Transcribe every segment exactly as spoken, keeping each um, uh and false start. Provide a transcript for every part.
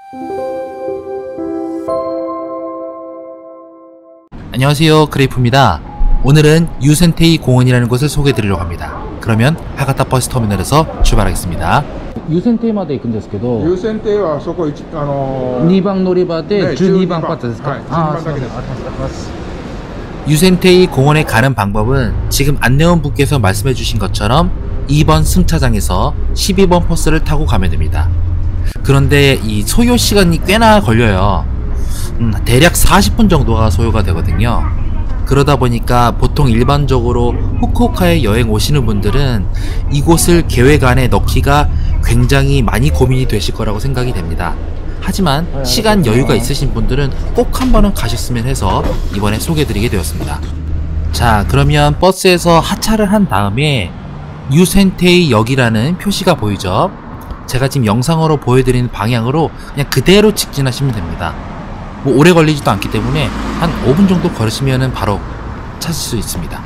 안녕하세요, 크레이프입니다. 오늘은 유센테이 공원이라는 곳을 소개해드리려고 합니다. 그러면 하가타 버스 터미널에서 출발하겠습니다. 유센테이마데行くんですけど、 優先艇はそこ一あのーにばん乗り場でねじゅうにばんパットですか？ はいあー、 じゅうにばんだけです。 すいません。ありがとうございます。유센테이 공원에 가는 방법은 지금 안내원분께서 말씀해주신 것처럼 이 번 승차장에서 십이 번 버스를 타고 가면 됩니다. 그런데 이 소요 시간이 꽤나 걸려요. 음, 대략 사십 분 정도가 소요가 되거든요. 그러다 보니까 보통 일반적으로 후쿠오카에 여행 오시는 분들은 이곳을 계획 안에 넣기가 굉장히 많이 고민이 되실 거라고 생각이 됩니다. 하지만 시간 여유가 있으신 분들은 꼭 한 번은 가셨으면 해서 이번에 소개해드리게 되었습니다. 자, 그러면 버스에서 하차를 한 다음에 유센테이 역이라는 표시가 보이죠? 제가 지금 영상으로 보여드리는 방향으로 그냥 그대로 직진하시면 됩니다. 뭐 오래 걸리지도 않기 때문에 한 오 분 정도 걸으시면 바로 찾을 수 있습니다.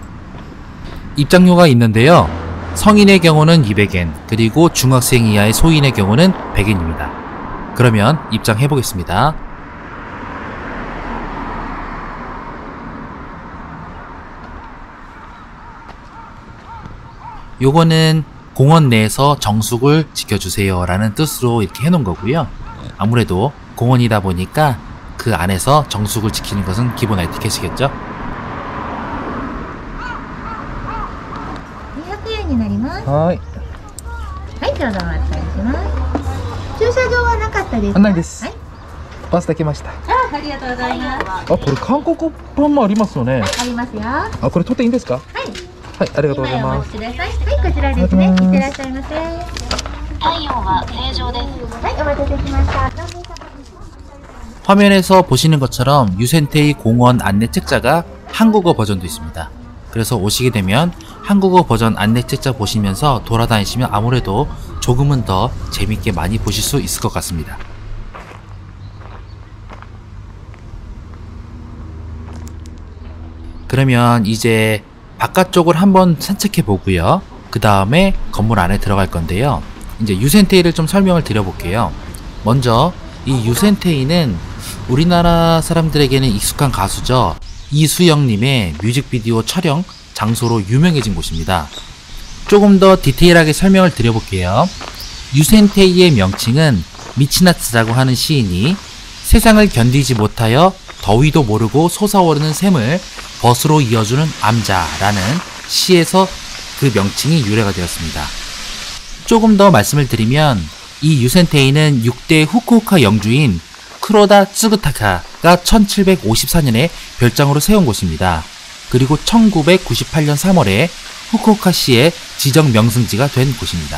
입장료가 있는데요. 성인의 경우는 이백 엔, 그리고 중학생 이하의 소인의 경우는 백 엔입니다. 그러면 입장해 보겠습니다. 요거는 공원 내에서 정숙을 지켜주세요 라는 뜻으로 이렇게 해놓은 거고요. 아무래도 공원이다 보니까 그 안에서 정숙을 지키는 것은 기본 에티켓이겠죠? にひゃくえんになります。 はい。 はい、どうぞお待ちします。駐車場はなかったですか？ ないです。 はい。 バスで来ました。 あ、ありがとうございます。 あ、これ韓国版もありますよね。 ありますよ。はあ、これ取っていいんですか？ い。 はい、ありがとうございます。 今お待ちください。はい、こちらですね。いってらっしゃいませ。 体温は正常です。 はい、お待たせしました。 화면에서 보시는 것처럼 유센테이 공원 안내 책자가 한국어 버전도 있습니다. 그래서 오시게 되면 한국어 버전 안내 책자 보시면서 돌아다니시면 아무래도 조금은 더 재밌게 많이 보실 수 있을 것 같습니다. 그러면 이제 바깥쪽을 한번 산책해 보고요. 그 다음에 건물 안에 들어갈 건데요. 이제 유센테이를 좀 설명을 드려볼게요. 먼저 이 유센테이는 우리나라 사람들에게는 익숙한 가수죠. 이수영님의 뮤직비디오 촬영 장소로 유명해진 곳입니다. 조금 더 디테일하게 설명을 드려볼게요. 유센테이의 명칭은 미치나츠라고 하는 시인이 세상을 견디지 못하여 더위도 모르고 솟아오르는 샘을 벗으로 이어주는 암자라는 시에서 그 명칭이 유래가 되었습니다. 조금 더 말씀을 드리면 이 유센테이는 육 대 후쿠오카 영주인 쿠로다 츠구타카가 천칠백오십사 년에 별장으로 세운 곳입니다. 그리고 천구백구십팔 년 삼월에 후쿠오카시의 지정 명승지가 된 곳입니다.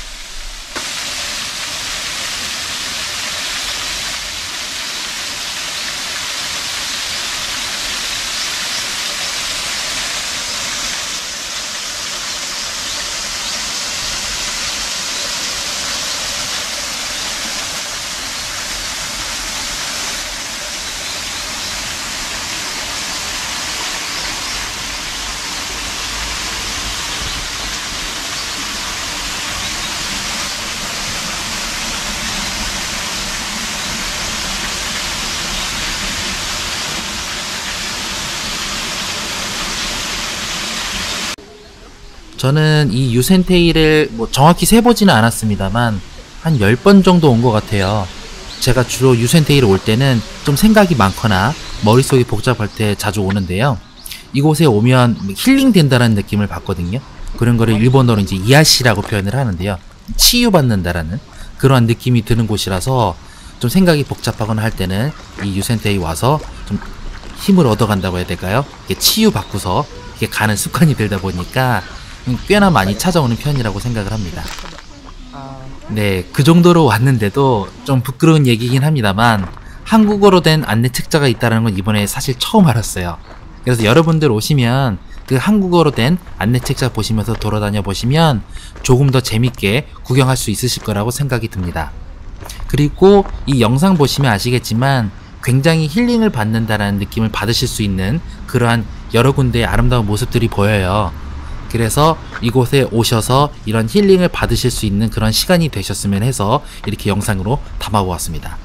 저는 이 유센테이를 뭐 정확히 세보지는 않았습니다만 한 열 번 정도 온 것 같아요. 제가 주로 유센테이를 올 때는 좀 생각이 많거나 머릿속이 복잡할 때 자주 오는데요. 이곳에 오면 힐링 된다는 느낌을 받거든요. 그런 거를 일본어로 이제 이야시라고 표현을 하는데요. 치유받는다라는 그러한 느낌이 드는 곳이라서 좀 생각이 복잡하거나 할 때는 이 유센테이 와서 좀 힘을 얻어간다고 해야 될까요? 이게 치유받고서 이게 가는 습관이 들다 보니까 꽤나 많이 찾아오는 편이라고 생각을 합니다. 네, 그 정도로 왔는데도 좀 부끄러운 얘기긴 합니다만 한국어로 된 안내 책자가 있다는 건 이번에 사실 처음 알았어요. 그래서 여러분들 오시면 그 한국어로 된 안내 책자 보시면서 돌아다녀 보시면 조금 더 재밌게 구경할 수 있으실 거라고 생각이 듭니다. 그리고 이 영상 보시면 아시겠지만 굉장히 힐링을 받는다라는 느낌을 받으실 수 있는 그러한 여러 군데의 아름다운 모습들이 보여요. 그래서 이곳에 오셔서 이런 힐링을 받으실 수 있는 그런 시간이 되셨으면 해서 이렇게 영상으로 담아보았습니다.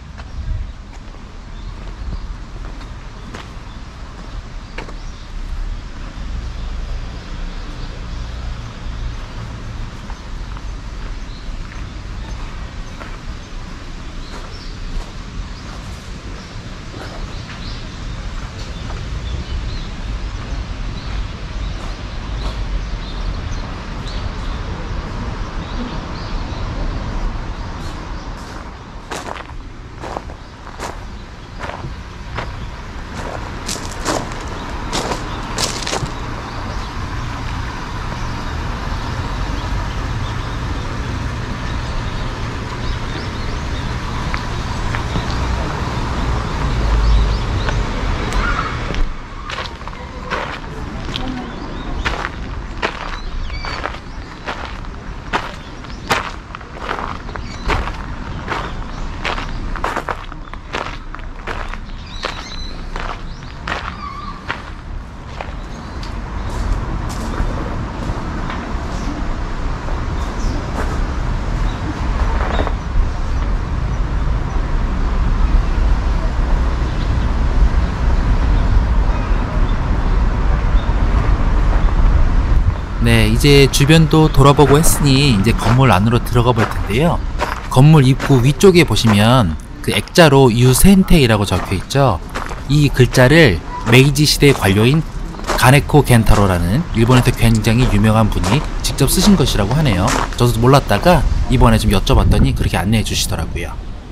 네, 이제 주변도 돌아보고 했으니 이제 건물 안으로 들어가 볼 텐데요. 건물 입구 위쪽에 보시면 그 액자로 유센테이라고 적혀 있죠. 이 글자를 메이지 시대 관료인 가네코 겐타로라는 일본에서 굉장히 유명한 분이 직접 쓰신 것이라고 하네요. 저도 몰랐다가 이번에 좀 여쭤봤더니 그렇게 안내해 주시더라고요.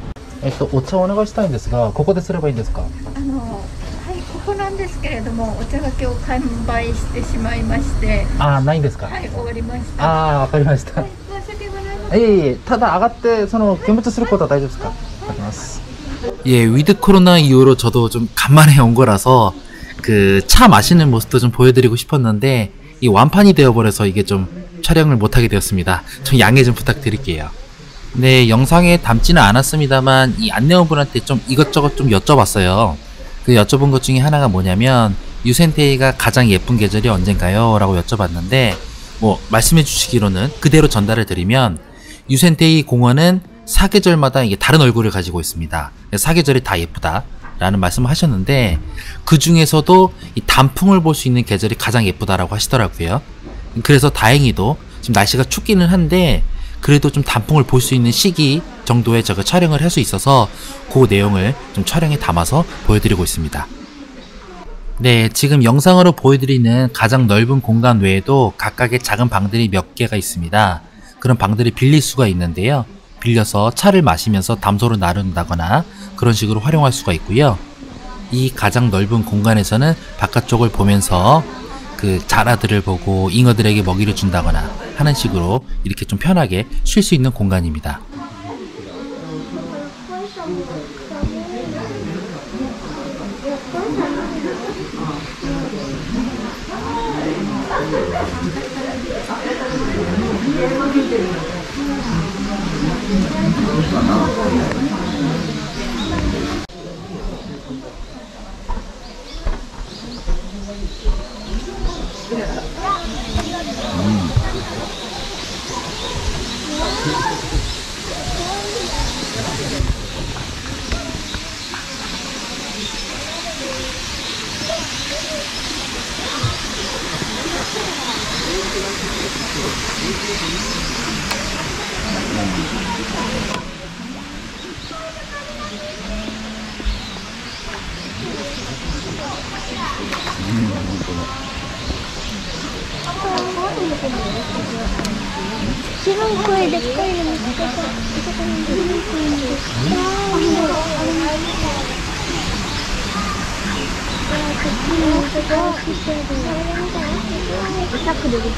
또 오차 오네가이したいんですが、ここですればいいんですか? あのはい、ここなんですけれども、お茶が今日完売してしまいまして、 あ、ないんですか? はい、終わりました。 ああ、わかりました。 はい、申し訳ございません。 いえいえ、ただ上がってその見物することは大丈夫ですか? 가겠습니다. 예, 위드 코로나 이후로 저도 좀 간만에 온 거라서 그 차 마시는 모습도 좀 보여드리고 싶었는데 이 완판이 되어버려서 이게 좀 촬영을 못하게 되었습니다. 좀 양해 좀 부탁드릴게요. 네, 영상에 담지는 않았습니다만 이 안내원분한테 좀 이것저것 좀 여쭤봤어요. 그 여쭤본 것 중에 하나가 뭐냐면 유센테이가 가장 예쁜 계절이 언젠가요? 라고 여쭤봤는데 뭐 말씀해 주시기로는 그대로 전달을 드리면 유센테이 공원은 사계절마다 이게 다른 얼굴을 가지고 있습니다. 사계절이 다 예쁘다 라는 말씀을 하셨는데 그 중에서도 이 단풍을 볼 수 있는 계절이 가장 예쁘다라고 하시더라고요. 그래서 다행히도 지금 날씨가 춥기는 한데 그래도 좀 단풍을 볼 수 있는 시기 정도에 제가 촬영을 할 수 있어서 그 내용을 좀 촬영에 담아서 보여드리고 있습니다. 네, 지금 영상으로 보여드리는 가장 넓은 공간 외에도 각각의 작은 방들이 몇 개가 있습니다. 그런 방들을 빌릴 수가 있는데요. 빌려서 차를 마시면서 담소를 나눈다거나 그런 식으로 활용할 수가 있고요. 이 가장 넓은 공간에서는 바깥쪽을 보면서 그 자라들을 보고 잉어들에게 먹이를 준다거나 하는 식으로 이렇게 좀 편하게 쉴 수 있는 공간입니다. 白い声でっかいの見つけた。そこに白い声にでっかい。あれもあれも。こっちにもそこを来てる。近くで出てる。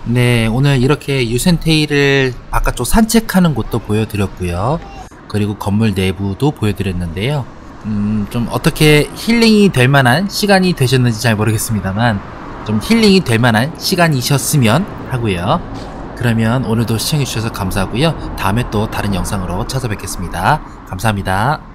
네, 오늘 이렇게 유센테이를 바깥쪽 산책하는 곳도 보여드렸고요. 그리고 건물 내부도 보여드렸는데요. 음, 좀 어떻게 힐링이 될 만한 시간이 되셨는지 잘 모르겠습니다만 좀 힐링이 될 만한 시간이셨으면 하고요. 그러면 오늘도 시청해주셔서 감사하고요. 다음에 또 다른 영상으로 찾아뵙겠습니다. 감사합니다.